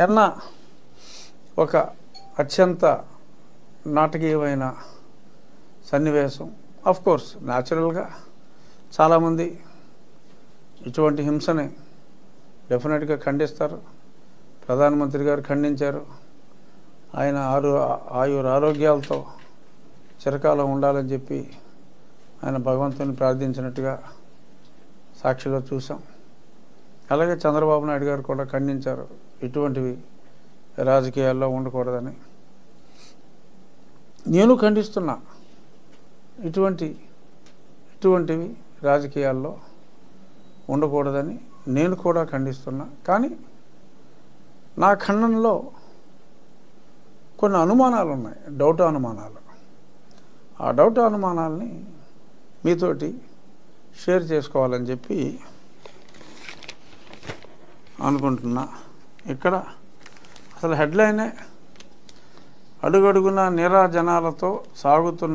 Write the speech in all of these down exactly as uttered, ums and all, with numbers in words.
ఎన్న ఒక అత్యంత నాటకీయమైన సన్నివేశం. ఆఫ్ కోర్స్ న్యాచురల్గా చాలామంది ఇటువంటి హింసని డెఫినెట్గా ఖండిస్తారు. ప్రధానమంత్రి గారు ఖండించారు. ఆయన ఆరు ఆయుర ఆరోగ్యాలతో చిరకాలం ఉండాలని చెప్పి ఆయన భగవంతుని ప్రార్థించినట్టుగా సాక్షిలో చూసాం. అలాగే చంద్రబాబు నాయుడు గారు కూడా ఖండించారు, ఇటువంటివి రాజకీయాల్లో ఉండకూడదని. నేను ఖండిస్తున్నా, ఇటువంటి ఇటువంటివి రాజకీయాల్లో ఉండకూడదని నేను కూడా ఖండిస్తున్నా. కానీ నా ఖండనలో కొన్ని అనుమానాలు ఉన్నాయి, డౌట్ అనుమానాలు. ఆ డౌట్ అనుమానాలని మీతోటి షేర్ చేసుకోవాలని చెప్పి అనుకుంటున్నా. ఇక్కడ అసలు హెడ్లైనే అడుగడుగున నీరాజనాలతో సాగుతున్న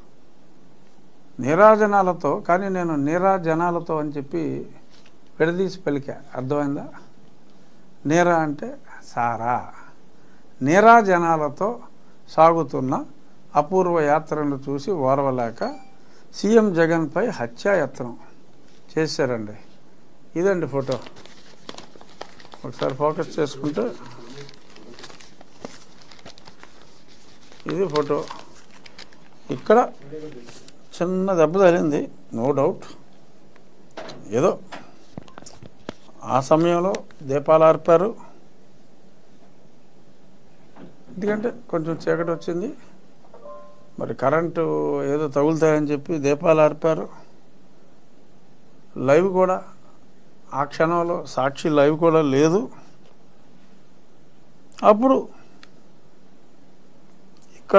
నీరాజనాలతో కానీ నేను నీరాజనాలతో అని చెప్పి విడదీసి పలికా. అర్థమైందా? నీరా అంటే సారా, నీరాజనాలతో సాగుతున్న అపూర్వ యాత్రను చూసి ఓర్వలేక సీఎం జగన్పై హత్యాయత్నం చేశారండి. ఇదండి ఫోటో. ఒకసారి ఫోకస్ చేసుకుంటే ఇది ఫోటో. ఇక్కడ చిన్న దెబ్బ తగిలింది, నో డౌట్. ఏదో ఆ సమయంలో దీపాలు ఆర్పారు, ఎందుకంటే కొంచెం చీకటి వచ్చింది, మరి కరెంటు ఏదో తగులుతాయని చెప్పి దీపాలు ఆర్పారు. లైవ్ కూడా ఆ క్షణంలో సాక్షి లైవ్ కూడా లేదు. అప్పుడు ఇక్కడ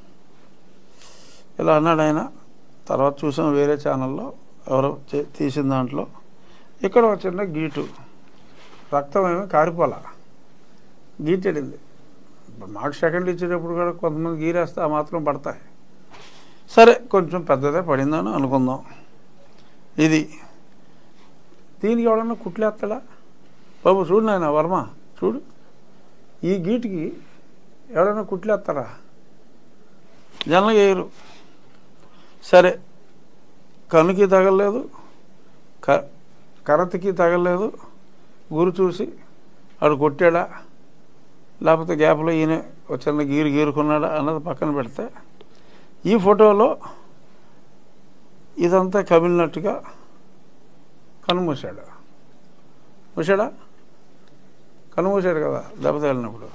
ఇలా అన్నాడు ఆయన. తర్వాత చూసాం వేరే ఛానల్లో ఎవరో తీసిన దాంట్లో. ఇక్కడ ఒక చిన్న గీటు, రక్తం ఏమీ కారిపోలా, గీటెడింది. మాకు సెకండ్ ఇచ్చేటప్పుడు కూడా కొంతమంది గీరేస్తే ఆ మాత్రం పడతాయి. సరే, కొంచెం పెద్దదే పడిందని అనుకుందాం. ఇది దీనికి ఎవడన్నా కుట్లేస్తాడా? బాబు చూడు నాయన వర్మ, చూడు, ఈ గీటుకి ఎవడన్నా కుట్లేస్తారా? జనం వేయరు. సరే, కనుకి తగలలేదు, క కరతికి తగలలేదు. గురి చూసి ఆడు కొట్టాడా, లేకపోతే గ్యాప్లో ఈయన ఒక చిన్న గీరు గీరుకున్నాడా అన్నది పక్కన పెడితే, ఈ ఫోటోలో ఇదంతా కమిలినట్టుగా కనుమూసాడు. మూసాడా? కనుమూసాడు కదా దెబ్బ తగిలినప్పుడు.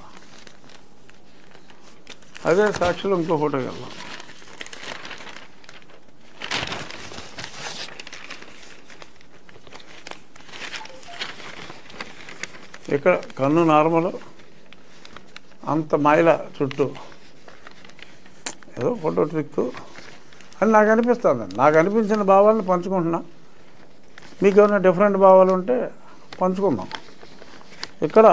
అదే సాక్షిలో ఇంకో ఫోటోకి వెళ్దాం. ఇక్కడ కన్ను నార్మల్, అంత మాయల చుట్టూ ఏదో ఫోటో ట్రిక్ అని నాకు అనిపిస్తుంది. నాకు అనిపించిన భావాలను పంచుకుంటున్నా. మీకు ఏమైనా డిఫరెంట్ భావాలు ఉంటే పంచుకుందాం. ఇక్కడ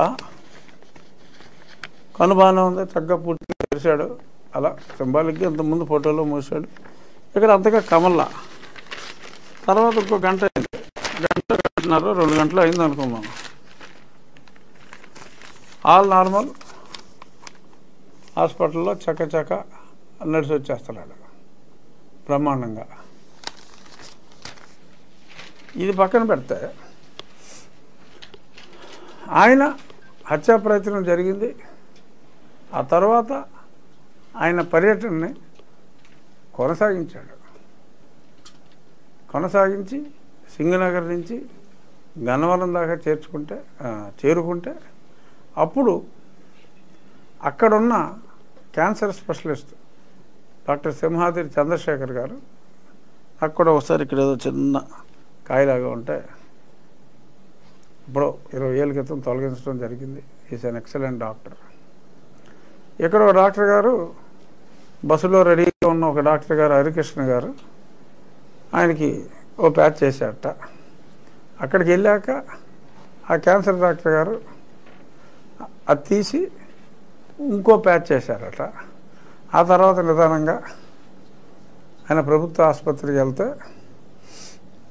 కను బాగానే ఉంది, చక్కగా పూర్తిగా తెరిచాడు, అలా సింబాలిక్గా ఇంతకుముందు ఫోటోలో మూసాడు. ఇక్కడ అంతగా కమల్లా. తర్వాత ఇంకో గంట అయింది, గంట గంటన్నర రెండు గంటలు అయింది అనుకుందాం. ఆల్ నార్మల్, హాస్పిటల్లో చక్క చక్క నడిచి వచ్చేస్తున్నాడు బ్రహ్మాండంగా. ఇది పక్కన పెడితే ఆయన హత్యా ప్రయత్నం జరిగింది. ఆ తర్వాత ఆయన పర్యటనని కొనసాగించాడు. కొనసాగించి సింగనగర్ నుంచి గన్నవరం దాకా చేర్చుకుంటే చేరుకుంటే అప్పుడు అక్కడున్న cancer specialist doctor Simhadri Chandrasekhar గారు నాకు కూడా ఒకసారి ఇక్కడ ఏదో చిన్న కాయలాగా ఉంటే ఇప్పుడు ఇరవై ఏళ్ళ క్రితం తొలగించడం జరిగింది. Is an excellent doctor. ఇక్కడ ఒక డాక్టర్ గారు, బస్సులో రెడీగా ఉన్న ఒక డాక్టర్ గారు హరికృష్ణ గారు ఆయనకి ఓ ప్యాచ్ చేశారట. అక్కడికి వెళ్ళాక ఆ క్యాన్సర్ డాక్టర్ గారు అది తీసి ఇంకో ప్యాచ్ చేశారట. ఆ తర్వాత నిదానంగా ఆయన ప్రభుత్వ ఆసుపత్రికి వెళ్తే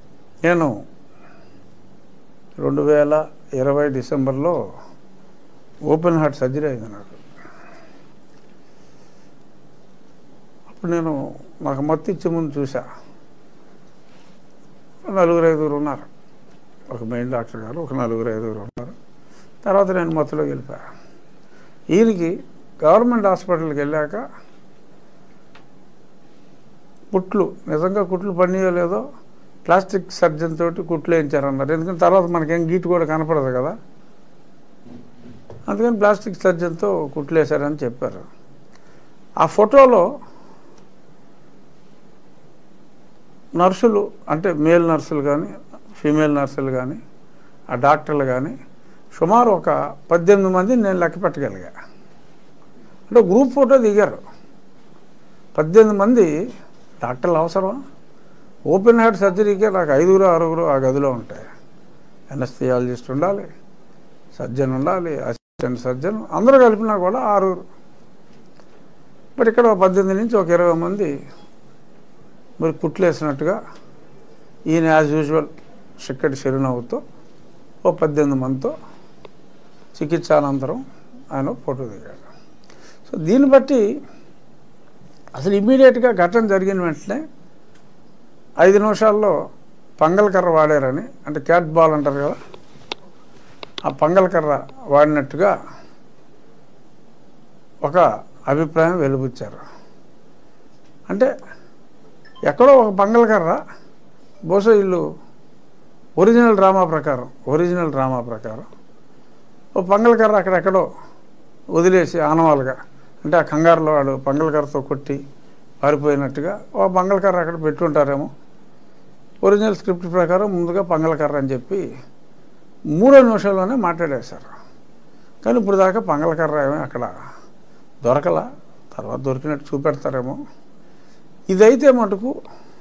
నేను రెండు వేల ఇరవై డిసెంబర్లో ఓపెన్ హార్ట్ సర్జరీ అయింది నాకు. అప్పుడు నేను నాకు మత్తు ఇచ్చే ముందు చూసా, నలుగురు ఐదుగురు ఉన్నారు, ఒక మెయిన్ డాక్టర్ గారు, ఒక నలుగురు ఐదుగురు ఉన్నారు. తర్వాత నేను మత్తులోకి వెళ్ళిపోయా. ఈయనకి గవర్నమెంట్ హాస్పిటల్కి వెళ్ళాక కుట్లు నిజంగా కుట్లు పనియో లేదో ప్లాస్టిక్ సర్జన్ తోటి కుట్లు వేయించారన్నారు. ఎందుకంటే తర్వాత మనకేం గీటు కూడా కనపడదు కదా, అందుకని ప్లాస్టిక్ సర్జన్తో కుట్లు వేశారని చెప్పారు. ఆ ఫోటోలో నర్సులు అంటే మేల్ నర్సులు కానీ ఫీమేల్ నర్సులు కానీ ఆ డాక్టర్లు కానీ సుమారు ఒక పద్దెనిమిది మంది నేను లెక్క పెట్టగలిగా. అంటే గ్రూప్ ఫోటో దిగారు. పద్దెనిమిది మంది డాక్టర్లు అవసరమా? ఓపెన్ హార్ట్ సర్జరీకే నాకు ఐదుగురు ఆరుగురు ఆ గదిలో ఉంటాయి. ఎనస్థియాలజిస్ట్ ఉండాలి, సర్జన్ ఉండాలి, అసిస్టెంట్ సర్జన్, అందరూ కలిపినా కూడా ఆరుగురు. మరి ఇక్కడ పద్దెనిమిది నుంచి ఒక ఇరవై మంది మరి కుట్లు వేసినట్టుగా ఈయన యాజ్ యూజువల్ చిక్కటి చిరునవ్వుతో ఓ పద్దెనిమిది మందితో చికిత్స అనంతరం ఆయన ఫోటో దిగాడు. సో దీన్ని బట్టి అసలు ఇమ్మీడియట్గా ఘటన జరిగిన వెంటనే ఐదు నిమిషాల్లో పంగల్కర్ర వాడారని, అంటే క్యాట్ బాల్ అంటారు కదా, ఆ పంగల్కర్ర వాడినట్టుగా ఒక అభిప్రాయం వెలుబుచ్చారు. అంటే ఎక్కడో ఒక పంగల్కర్ర బహుశా వీళ్ళు ఒరిజినల్ డ్రామా ప్రకారం ఒరిజినల్ డ్రామా ప్రకారం ఓ పంగల్కర్ర అక్కడెక్కడో వదిలేసి ఆనవాలుగా, అంటే ఆ కంగారులో వాడు పంగల్కర్రతో కొట్టి పారిపోయినట్టుగా ఓ పంగల్కర్ర అక్కడ పెట్టుంటారేమో. ఒరిజినల్ స్క్రిప్ట్ ప్రకారం ముందుగా పంగల్కర్ర అని చెప్పి మూడో నిమిషంలోనే మాట్లాడేశారు. కానీ ఇప్పుడు దాకా పంగల్కర్ర ఏమీ అక్కడ దొరకలా, తర్వాత దొరికినట్టు చూపెడతారేమో. ఇదైతే మటుకు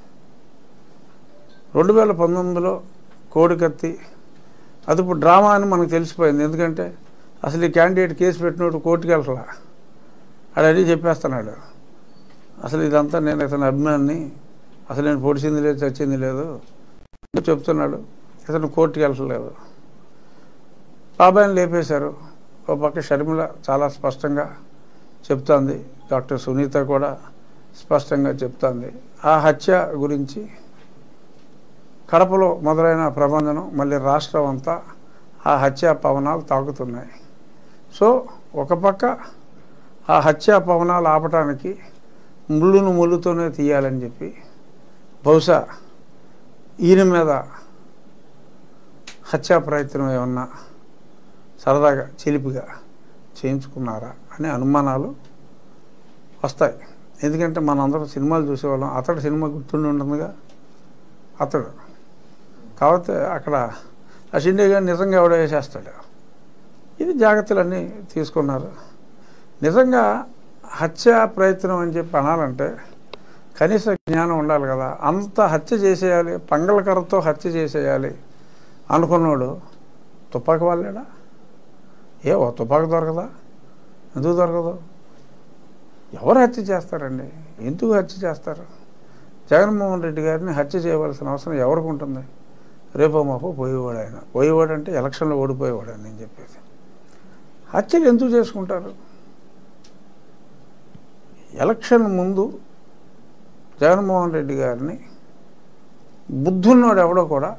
రెండు వేల పంతొమ్మిదిలో కోడికత్తి అది ఇప్పుడు డ్రామా అని మనకు తెలిసిపోయింది. ఎందుకంటే అసలు ఈ క్యాండిడేట్ కేసు పెట్టినట్టు కోర్టుకి వెళ్ళలా, అడని చెప్పేస్తున్నాడు. అసలు ఇదంతా నేను ఇతని అభిమాని, అసలు నేను పొడిచింది లేదు చచ్చింది లేదు చెప్తున్నాడు. ఇతను కోర్టుకి వెళ్ళలేదు. బాబాయిని లేపేశారు. ఒక పక్క షర్మిల చాలా స్పష్టంగా చెప్తోంది, డాక్టర్ సునీత కూడా స్పష్టంగా చెప్తోంది. ఆ హత్య గురించి కడపలో మొదలైన ప్రబంధనం మళ్ళీ రాష్ట్రం అంతా ఆ హత్యా పవనాలు తాకుతున్నాయి. సో ఒక పక్క ఆ హత్యా పవనాలు ఆపటానికి ముళ్ళును ముళ్ళుతోనే తీయాలని చెప్పి బహుశా ఈయన మీద హత్యా ప్రయత్నం ఏమన్నా సరదాగా చిలిపిగా చేయించుకున్నారా అనే అనుమానాలు వస్తాయి. ఎందుకంటే మనందరం సినిమాలు చూసేవాళ్ళం. అతడు సినిమా గుర్తుండి ఉంటుందిగా, అతడు కాకపోతే అక్కడ ఆ షిండే గారు నిజంగా ఎవడో వేసేస్తాడు. ఇది జాగ్రత్తలన్నీ తీసుకున్నారు. నిజంగా హత్యా ప్రయత్నం అని చెప్పి అనాలంటే కనీస జ్ఞానం ఉండాలి కదా. అంత హత్య చేసేయాలి, పంగళకర్రతో హత్య చేసేయాలి అనుకున్నాడు తుపాకి వాళ్ళేడా? ఏ ఓ తుపాకి దొరకదా? ఎందుకు దొరకదు? ఎవరు హత్య చేస్తారండి? ఎందుకు హత్య చేస్తారు? జగన్మోహన్ రెడ్డి గారిని హత్య చేయవలసిన అవసరం ఎవరికి ఉంటుంది? రేపో మాపో పోయేవాడు ఆయన. పోయేవాడు అంటే ఎలక్షన్లో ఓడిపోయేవాడు అని నేను చెప్పేది. హత్యలు ఎందుకు చేసుకుంటారు? ఎలక్షన్ ముందు జగన్మోహన్ రెడ్డి గారిని బుద్ధున్నోడు ఎవడో కూడా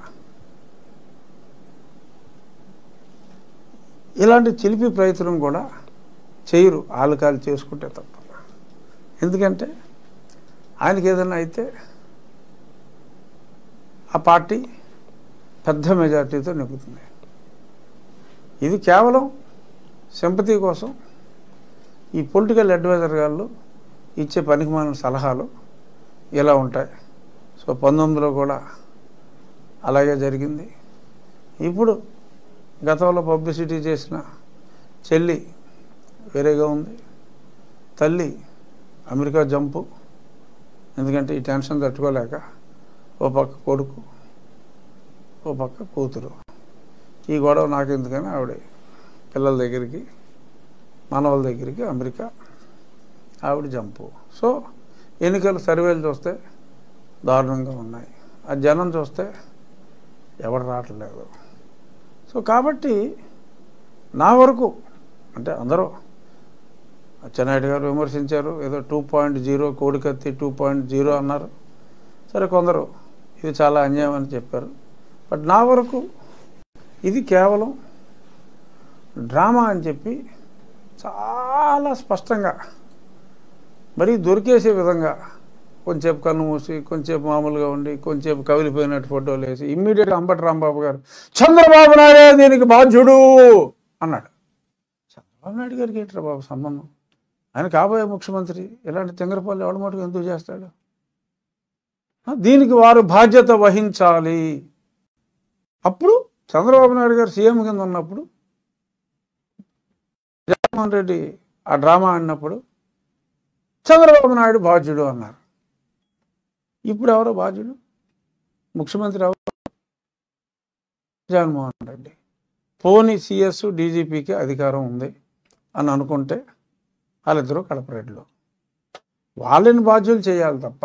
ఇలాంటి చిలిపి ప్రయత్నం కూడా చేయరు, ఆలుకాలు చేసుకుంటే తప్ప. ఎందుకంటే ఆయనకి ఏదైనా అయితే ఆ పార్టీ పెద్ద మెజార్టీతో నెగ్గుతుంది. ఇది కేవలం సింపతి కోసం ఈ పొలిటికల్ అడ్వైజర్ గారు ఇచ్చే పనికిమాలిన సలహాలు ఇలా ఉంటాయి. సో పంతొమ్మిదిలో కూడా అలాగే జరిగింది. ఇప్పుడు గతంలో పబ్లిసిటీ చేసిన చెల్లి వేరేగా ఉంది, తల్లి అమెరికా జంపు. ఎందుకంటే ఈ టెన్షన్ తట్టుకోలేక ఓ పక్క కొడుకు, ఓ పక్క కూతురు. ఈ గొడవ నాకు ఎందుకని ఆవిడ పిల్లల దగ్గరికి, మనవల దగ్గరికి అమెరికా, ఆవిడ జంపు. సో ఎన్నికల సర్వేలు చూస్తే దారుణంగా ఉన్నాయి. ఆ జనం చూస్తే ఎవరు రావట్లేదు. సో కాబట్టి నా వరకు అంటే అందరూ అచ్చెన్నాయుడు గారు విమర్శించారు, ఏదో టూ పాయింట్ జీరో కోడికత్తి టూ పాయింట్ జీరో అన్నారు. సరే, కొందరు ఇది చాలా అన్యాయం అని చెప్పారు. బట్ నా వరకు ఇది కేవలం డ్రామా అని చెప్పి చాలా స్పష్టంగా మరీ దొరికేసే విధంగా కొంచెంసేపు కన్ను మూసి కొంచెంసేపు మామూలుగా ఉండి కొంచెంసేపు కవిలిపోయినట్టు ఫోటోలు వేసి ఇమ్మీడియట్గా అంబటి రాంబాబు గారు చంద్రబాబు నాయుడే దీనికి బాధ్యుడు అన్నాడు. చంద్రబాబు నాయుడు గారికి ఏంట్రా బాబు సంబంధం? ఆయన కాబోయే ముఖ్యమంత్రి ఇలాంటి తింగరపల్లి ఎవడ మటుకు ఎందుకు చేస్తాడు? దీనికి వారు బాధ్యత వహించాలి. అప్పుడు చంద్రబాబు నాయుడు గారు సీఎం కింద ఉన్నప్పుడు జగన్మోహన్ రెడ్డి ఆ డ్రామా ఆడినప్పుడు చంద్రబాబు నాయుడు బాధ్యుడు అన్నారు. ఇప్పుడు ఎవరో బాధ్యుడు? ముఖ్యమంత్రి ఎవరు? జగన్మోహన్ రెడ్డి. పోనీ సిఎస్ డీజీపీకి అధికారం ఉంది అని అనుకుంటే వాళ్ళిద్దరూ కడపరెడ్లు, వాళ్ళని బాధ్యులు చేయాలి తప్ప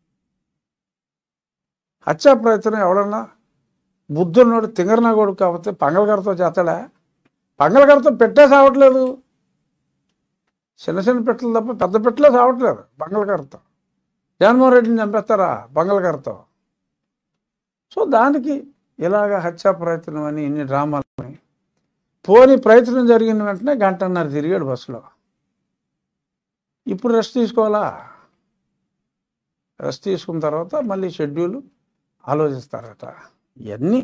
హత్యా ప్రయత్నం ఎవడన్నా బుద్ధున్నోడు తింగరనా కొడుకు కాకపోతే పంగలగడతో చేస్తాడా? పంగలగడతో పెట్టే సావట్లేదు, చిన్న చిన్న పెట్టలు తప్ప పెద్ద పెట్టలే సావట్లేదు బంగళగడతో. జగన్మోహన్ రెడ్డిని చంపేస్తారా బంగళగడతో? సో దానికి ఇలాగ హత్యా ప్రయత్నం అని ఇన్ని డ్రామాలని, పోని ప్రయత్నం జరిగిన వెంటనే గంటన్నర తిరిగాడు బస్సులో. ఇప్పుడు రెస్ట్ తీసుకోవాలా? రెస్ట్ తీసుకున్న తర్వాత మళ్ళీ షెడ్యూల్ ఆలోచిస్తారట. ఇవన్నీ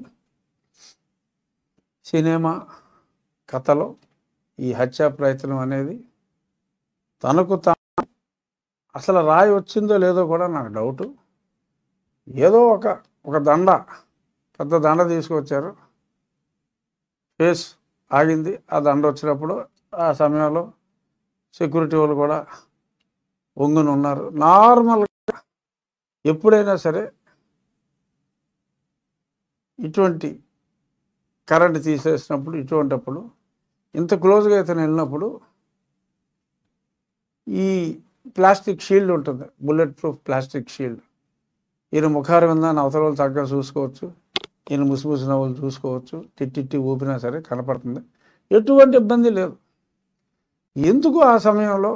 సినిమా కథలో ఈ హత్యా ప్రయత్నం అనేది తనకు తాను అసలు రాయి వచ్చిందో లేదో కూడా నాకు డౌటు. ఏదో ఒక ఒక దండ, పెద్ద దండ తీసుకొచ్చారు, ఫేస్ ఆగింది. ఆ దండ వచ్చినప్పుడు ఆ సమయంలో సెక్యూరిటీ వాళ్ళు కూడా ఒంగుని ఉన్నారు. నార్మల్గా ఎప్పుడైనా సరే ఇటువంటి కరెంట్ తీసేసినప్పుడు, ఇటువంటిప్పుడు ఇంత క్లోజ్గా అయితే వెళ్ళినప్పుడు ఈ ప్లాస్టిక్ షీల్డ్ ఉంటుంది, బుల్లెట్ ప్రూఫ్ ప్లాస్టిక్ షీల్డ్. ఈయన ముఖారు విందాన్ని అవతల వాళ్ళు చక్కగా చూసుకోవచ్చు, ఈయన ముసిముసి నవ్వులు చూసుకోవచ్చు, తిట్టిట్టి ఊపినా సరే కనపడుతుంది, ఎటువంటి ఇబ్బంది లేదు. ఎందుకు ఆ సమయంలో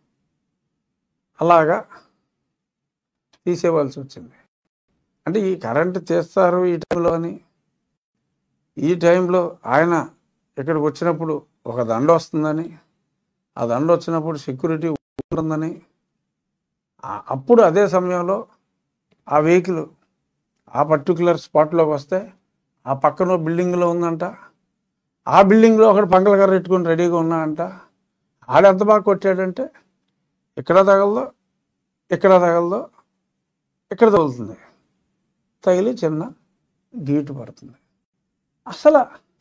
అలాగా తీసేవాల్సి వచ్చింది? అంటే ఈ కరెంటు తీస్తారు ఈ టైంలో అని, ఈ టైంలో ఆయన ఇక్కడికి వచ్చినప్పుడు ఒక దండ వస్తుందని, ఆ దండ వచ్చినప్పుడు సెక్యూరిటీ ఉంటుందని, అప్పుడు అదే సమయంలో ఆ వెహికల్ ఆ పర్టికులర్ స్పాట్లోకి వస్తే ఆ పక్కన బిల్డింగ్లో ఉందంట, ఆ బిల్డింగ్లో ఒకటి పంగలగారు పెట్టుకుని రెడీగా ఉన్నాడంట. ఆడ ఎంత బాగా కొట్టాడంటే ఇక్కడ తగలదో, ఇక్కడ తగలదో, ఇక్కడ తగులుతుంది, తగిలి చిన్న గీటు పడుతుంది. అసలు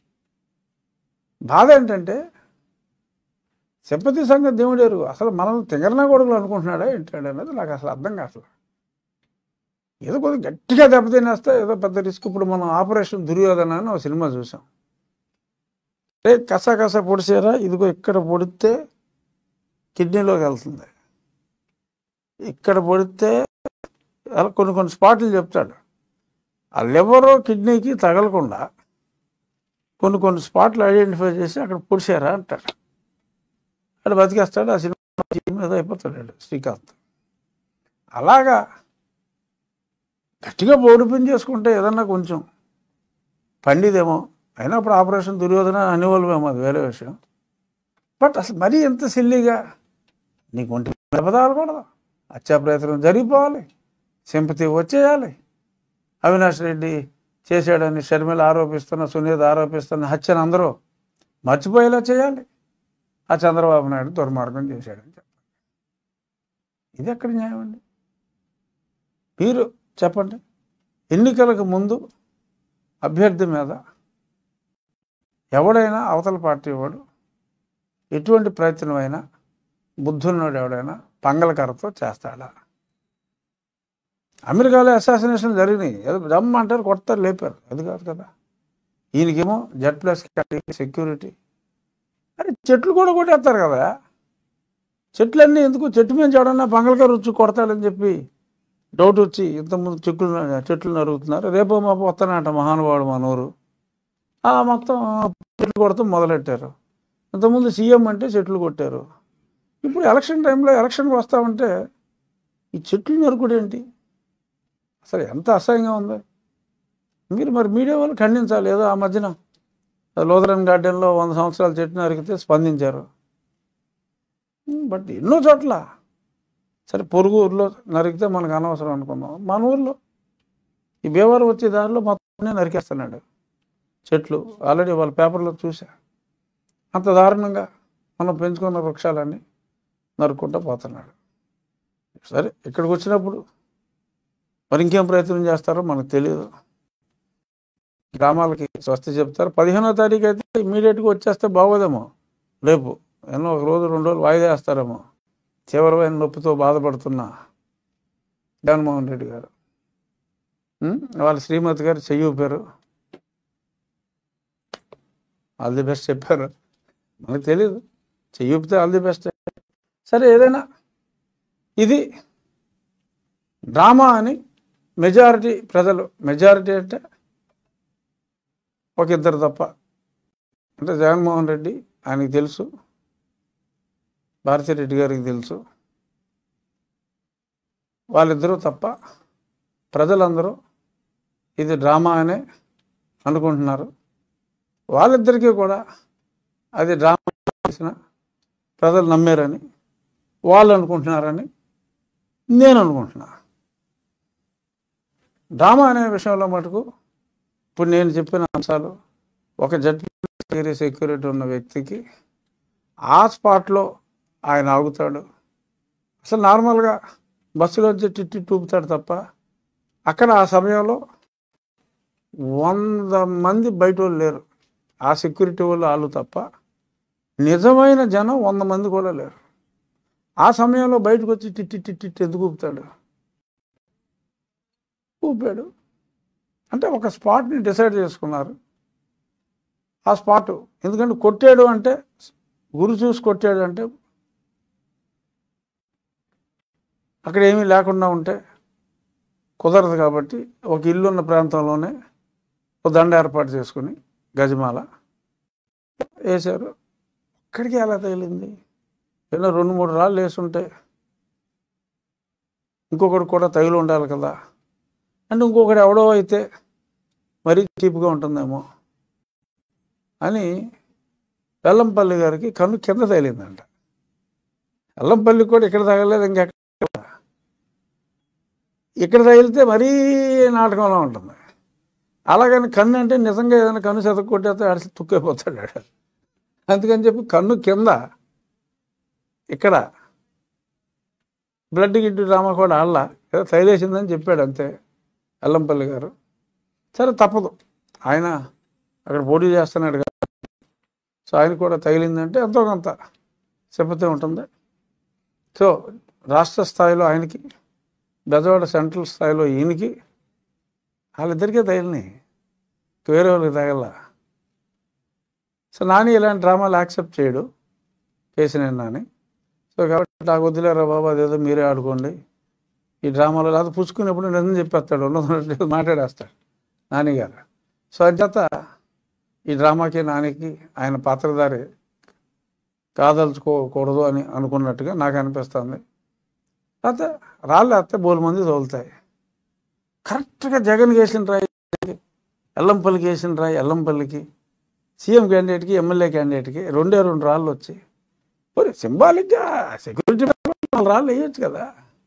బాధ ఏంటంటే సింపతి సంగతి దేవుడేరు, అసలు మనం తింగరనా కొడుకులు అనుకుంటున్నాడా ఏంటాడు అనేది నాకు అసలు అర్థం కాదు. ఏదో కొద్దిగా గట్టిగా దెబ్బతినేస్తే ఏదో పెద్ద రిస్క్. ఇప్పుడు మనం ఆపరేషన్ దుర్యోధన అని ఒక సినిమా చూసాం. రే కస కస పొడిచారా, ఇదిగో ఇక్కడ పొడితే కిడ్నీలోకి వెళ్తుంది, ఇక్కడ పొడితే అలా కొన్ని కొన్ని స్పాట్లు చెప్తాడు. ఆ లివరు కిడ్నీకి తగలకుండా కొన్ని కొన్ని స్పాట్లు ఐడెంటిఫై చేసి అక్కడ పొడిచారా అంటాడు. అక్కడ బతికేస్తాడు. ఆ సినిమా మీద అయిపోతాడు శ్రీకాంత్. అలాగా గట్టిగా ఓడిపోయి చేసుకుంటే ఏదన్నా కొంచెం పండిదేమో, అయినా అప్పుడు ఆపరేషన్ దుర్యోధన అనేవాళ్ళమేమో, అది వేరే విషయం. బట్ అసలు మరీ ఎంత సిల్లీగా నీకు ఒంటి దెబ్బతాగకూడదు, హత్యా ప్రయత్నం జరిగిపోవాలి, సింపతి వచ్చేయాలి. అవినాష్ రెడ్డి చేశాడని షర్మిల ఆరోపిస్తున్న, సునీత ఆరోపిస్తున్న హత్యను అందరూ మర్చిపోయేలా చేయాలి. ఆ చంద్రబాబు నాయుడు దుర్మార్గం చేశాడని చెప్పాలి. ఇది ఎక్కడ న్యాయం అండి? మీరు చెప్పండి. ఎన్నికలకు ముందు అభ్యర్థి మీద ఎవడైనా అవతల పార్టీ వాడు ఎటువంటి ప్రయత్నమైనా బుద్ధున్నోడు ఎవడైనా పంగలకరతో చేస్తాడా? అమెరికాలో అసాసినేషన్ జరిగినాయి, ఏదో జమ్ అంటారు, కొడతారు, లేపారు, అది కాదు కదా. ఈయనకేమో జెడ్ ప్లస్ సెక్యూరిటీ. అరే చెట్లు కూడా కొట్టేస్తారు కదా, చెట్లన్నీ ఎందుకు? చెట్టు మీద ఎవడన్నా పంగలకర వచ్చి కొడతాడని చెప్పి డౌట్ వచ్చి ఇంతకుముందు చెట్లు చెట్లు నరుగుతున్నారు. రేపో మాపో వస్తానంట మహానుభావుడు మనూరు, మొత్తం చెట్లు కొడతాం మొదలెట్టారు. ఇంతకుముందు సీఎం అంటే చెట్లు కొట్టారు. ఇప్పుడు ఎలక్షన్ టైంలో ఎలక్షన్కి వస్తామంటే ఈ చెట్లు నరుకుడు ఏంటి? అసలు ఎంత అసహ్యంగా ఉంది. మీరు మరి మీడియా వాళ్ళు ఖండించాలి. ఏదో ఆ మధ్యన లోదరన్ గార్డెన్లో వంద సంవత్సరాల చెట్టు నరికితే స్పందించారు. బట్ ఎన్నో చోట్ల సరే పొరుగు ఊర్లో నరికితే మనకు అనవసరం అనుకుందాం. మన ఊర్లో ఈ భీమవరం వచ్చే దారిలో మొత్తం నరికేస్తున్నాడు చెట్లు. ఆల్రెడీ వాళ్ళ పేపర్లో చూసా. అంత దారుణంగా మనం పెంచుకున్న వృక్షాలన్నీ నరుక్కుంటూ పోతున్నాడు. సరే ఇక్కడికి వచ్చినప్పుడు మరి ఇంకేం ప్రయత్నం చేస్తారో మనకు తెలియదు. గ్రామాలకి స్వస్తి చెప్తారు. పదిహేనో తారీఖు అయితే ఇమీడియట్గా వచ్చేస్తే బాగోదేమో. రేపు ఎన్నో ఒక రోజు రెండు రోజులు వాయిదా వేస్తారేమో. తీవ్రమైన నొప్పితో బాధపడుతున్న జగన్మోహన్ రెడ్డి గారు వాళ్ళ శ్రీమతి గారు చెయ్యి ఊపారు. ఆల్ ది బెస్ట్ చెప్పారు. మనకు తెలియదు. చెయ్యి ఊపితే ఆల్ ది బెస్ట్. సరే ఏదైనా ఇది డ్రామా అని మెజారిటీ ప్రజలు, మెజారిటీ అంటే ఒక ఇద్దరు తప్ప, అంటే జగన్మోహన్ రెడ్డి ఆయనకి తెలుసు, భారతిరెడ్డి గారికి తెలుసు, వాళ్ళిద్దరూ తప్ప ప్రజలందరూ ఇది డ్రామా అనే అనుకుంటున్నారు. వాళ్ళిద్దరికీ కూడా అది డ్రామా చేసిన ప్రజలు నమ్మారని వాళ్ళు అనుకుంటున్నారని నేను అనుకుంటున్నా. డ్రామా అనే విషయంలో మటుకు ఇప్పుడు నేను చెప్పిన అంశాలు, ఒక జడ్పీ సెక్యూరిటీ ఉన్న వ్యక్తికి ఆ స్పాట్లో ఆయన ఆగుతాడు. అసలు నార్మల్గా బస్సులో వచ్చి టిట్టి చూపుతాడు తప్ప అక్కడ ఆ సమయంలో వంద మంది బయట వాళ్ళు లేరు. ఆ సెక్యూరిటీ వాళ్ళు వాళ్ళు తప్ప నిజమైన జనం వంద మంది కూడా లేరు. ఆ సమయంలో బయటకు వచ్చి టిట్టి టిట్టి ఎందుకు ఊపుతాడు? ఊపాడు అంటే ఒక స్పాట్ని డిసైడ్ చేసుకున్నారు. ఆ స్పాటు ఎందుకంటే కొట్టాడు అంటే గురి చూసి కొట్టాడు అంటే అక్కడ ఏమీ లేకుండా ఉంటే కుదరదు. కాబట్టి ఒక ఇల్లు ఉన్న ప్రాంతంలోనే ఒక దండ ఏర్పాటు చేసుకుని గజమాల వేశారు. అక్కడికి ఎలా తగిలింది? ఏదో రెండు మూడు రాళ్ళు వేసుంటే ఇంకొకటి కూడా తగిలి ఉండాలి కదా. అంటే ఇంకొకటి ఎవడో అయితే మరీ చీప్గా ఉంటుందేమో అని వెల్లంపల్లి గారికి కన్ను కింద తగిలిందంట. వెల్లంపల్లికి కూడా ఇక్కడ తగలేదు, ఇంకెక్కడ ఇక్కడ తగిలితే మరీ నాటకంలో ఉంటుంది. అలాగని కన్ను అంటే నిజంగా ఏదైనా కన్ను సెతకు కొట్టేస్తే అడిసి తుక్కైపోతాడు. అందుకని చెప్పి కన్ను కింద ఇక్కడ బ్లడ్ గిడ్డు డ్రామా కూడా ఆళ్ళ ఏదో తగిలేసిందని చెప్పాడు అంతే వెల్లంపల్లి గారు. సరే తప్పదు, ఆయన అక్కడ పోటీ చేస్తున్నాడు కదా, సో ఆయన కూడా తగిలిందంటే ఎంతో కొంత చెప్పతే ఉంటుంది. సో రాష్ట్ర స్థాయిలో ఆయనకి, బెజవాడ సెంట్రల్ స్థాయిలో ఈయనకి, వాళ్ళిద్దరికీ తగిలినాయి, వేరే వాళ్ళకి తగల. సో నాని ఇలాంటి డ్రామాలు యాక్సెప్ట్ చేయడు, కేసీఆర్ నాని. సో కాబట్టి నాకు వదిలేరా బాబు, అదేదో మీరే ఆడుకోండి ఈ డ్రామాలో, లేదా పుచ్చుకునేప్పుడు నిజం చెప్పేస్తాడు, ఉన్నది మాట్లాడేస్తాడు నానిగారు. సో అంచేత ఈ డ్రామాకి నానికి ఆయన పాత్రధారి కాదలుచుకోకూడదు అని అనుకున్నట్టుగా నాకు అనిపిస్తుంది. అయితే రాళ్ళు వేస్తే బోలు మంది తోలుతాయి. కరెక్ట్గా జగన్కి వేసిన రాయి ఎల్లంపల్లికి వేసిన రాయి, ఎల్లంపల్లికి సీఎం క్యాండిడేట్కి ఎమ్మెల్యే క్యాండిడేట్కి రెండే రెండు రాళ్ళు వచ్చి మరి సింబాలిక్గా సెక్యూరిటీ రాళ్ళు వేయచ్చు కదా.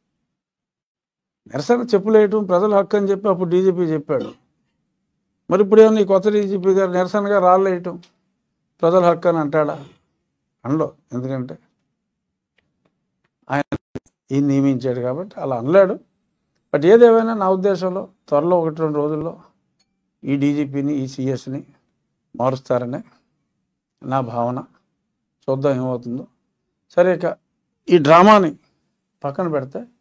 నిరసన చెప్పులు వేయటం ప్రజల హక్కు అని చెప్పి అప్పుడు డీజీపీ చెప్పాడు. మరి ఇప్పుడు ఏమన్నా ఈ కొత్త డీజీపీ గారు నిరసనగా రాళ్ళు వేయటం ప్రజల హక్కు అని అంటాడా? అనలో, ఎందుకంటే ఆయన ఈయన నియమించాడు కాబట్టి అలా అనలేడు. బట్ ఏదేమైనా నా ఉద్దేశంలో త్వరలో ఒకటి రెండు రోజుల్లో ఈ డీజీపీని, ఈ సిఎస్ని మారుస్తారనే నా భావన. చూద్దాం ఏమవుతుందో. సరే, ఇక ఈ డ్రామాని పక్కన పెడితే